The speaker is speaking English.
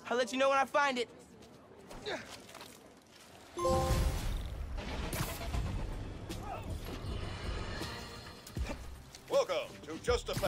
I'll let you know when I find it. Welcome to Just a